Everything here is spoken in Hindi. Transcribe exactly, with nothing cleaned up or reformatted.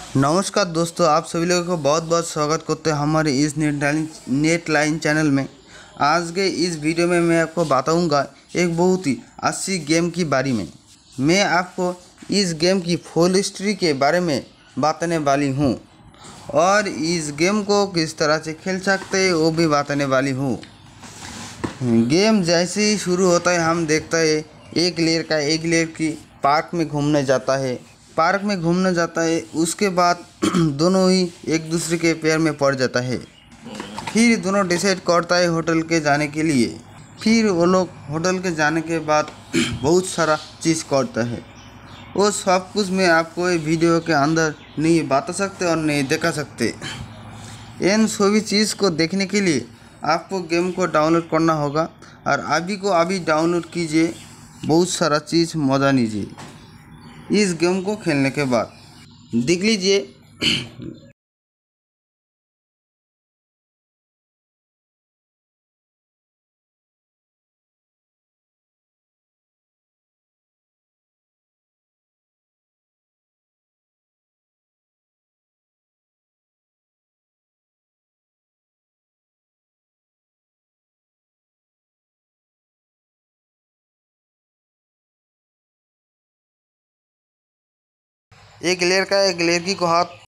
नमस्कार दोस्तों, आप सभी लोगों को बहुत बहुत स्वागत करते हैं हमारे इस net line net line channel में। आज के इस वीडियो में मैं आपको बताऊंगा एक बहुत ही अच्छी गेम के बारे में। मैं आपको इस गेम की फुल हिस्ट्री के बारे में बताने वाली हूं और इस गेम को किस तरह से खेल सकते हैं वो भी बताने वाली हूं। गेम जैसे ही शुरू होता है हम देखते हैं एक लड़का एक लड़की पार्क में घूमने जाता है पार्क में घूमने जाता है उसके बाद दोनों ही एक दूसरे के पैर में पड़ जाता है। फिर दोनों डिसाइड करता है होटल के जाने के लिए। फिर वो लोग होटल के जाने के बाद बहुत सारा चीज़ करता है। वो सब कुछ मैं आपको ये वीडियो के अंदर नहीं बता सकते और नहीं दिखा सकते। इन सभी चीज़ को देखने के लिए आपको गेम को डाउनलोड करना होगा और अभी को अभी डाउनलोड कीजिए। बहुत सारा चीज़ मज़ा लीजिए इस गेम को खेलने के बाद। देख लीजिए। एक लड़का एक लड़की को हाथ